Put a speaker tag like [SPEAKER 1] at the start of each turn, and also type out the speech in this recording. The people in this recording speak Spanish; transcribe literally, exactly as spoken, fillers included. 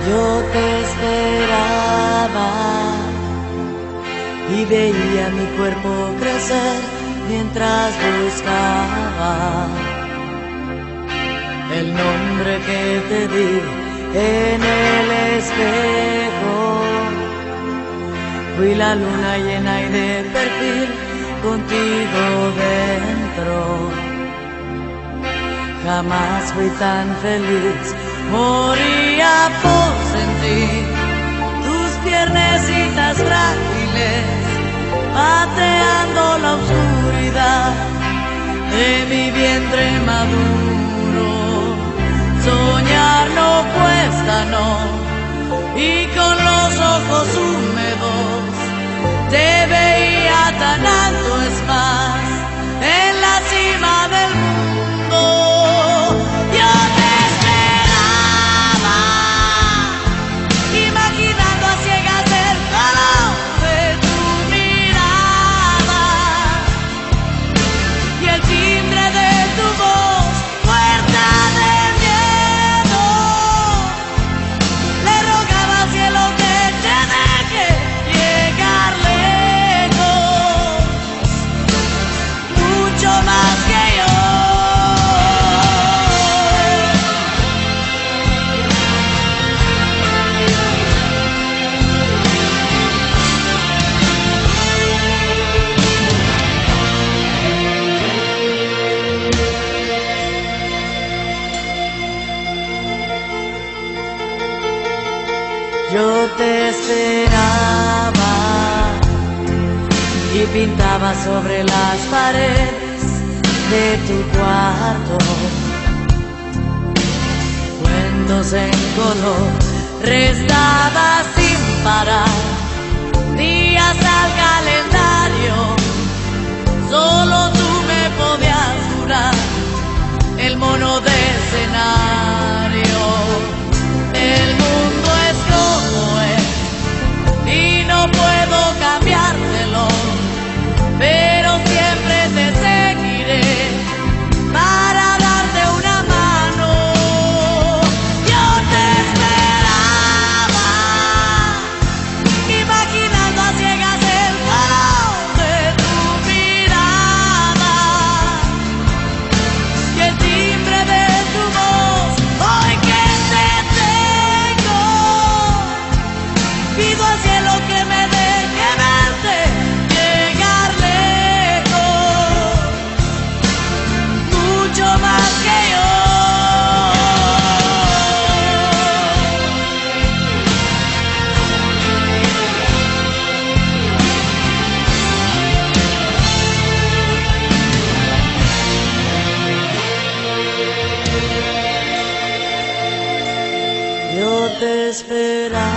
[SPEAKER 1] Yo te esperaba y veía mi cuerpo crecer mientras buscaba el nombre que te di en el espejo. Fui la luna llena y de perfil contigo dentro. Jamás fui tan feliz, moría por sentir tus piernecitas frágiles pateando la oscuridad de mi vientre maduro. Soñar no cuesta, no, y con los ojos húmedos te veía tan alto, es más, en la cima del mundo. Yo te esperaba, imaginando a ciegas el calor de tu mirada y el timbre de tu voz, puerta de miedo. Le rogaba al cielo que te deje llegar lejos, mucho más que yo. Yo te esperaba y pintaba sobre las paredes de tu cuarto cuentos en color, restaba sin parar días al calendario. Solo tú me podías jurar el mono de escenario. El mundo es como es y no puedo cambiártelo, pero siempre te seguiré para darte una mano. Yo te esperaba, imaginando a ciegas el calor de tu mirada y el timbre de tu voz. Hoy que te tengo, pido al cielo que me deje verte llegar lejos, mucho más que yo. Yo te esperaba